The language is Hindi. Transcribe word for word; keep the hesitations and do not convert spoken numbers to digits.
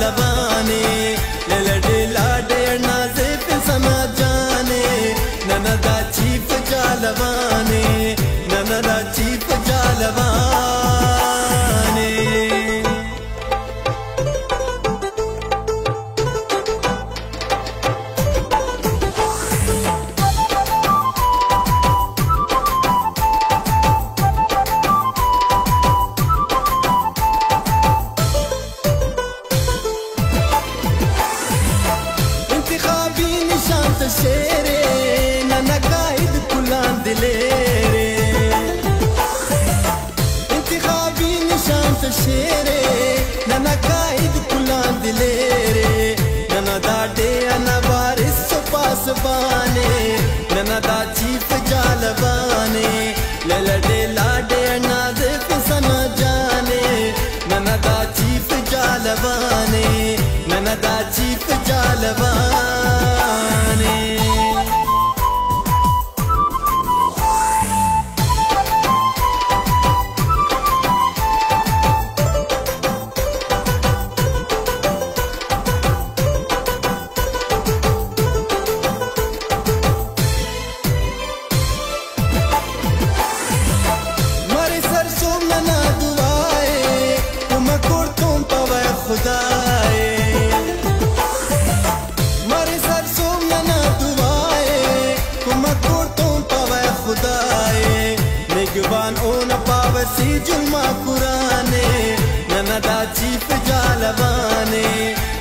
जालवाने ललडे लाडे नाजे पे सना जाने ननदा चीफ जालवाने ननदा चीफ जालवाने शेरे नना कायद कुलान दिलेरे इंतखाबी निशान शेरे नना कायद कुलान दिलेरे नना दाडे अना वारिस पास बाने नना दा चीफ जालवाने ललडे लाडे नाज़े सना जाने नना दा चीफ जालवाने नना दा चीफ जालवाने खुदाए मारे सर सोमना ना दुआए कुमकुर तुम पावे खुदाए निगवान ओ न पावे सी जुल्मा कुराने ननदा चीफ जालवाने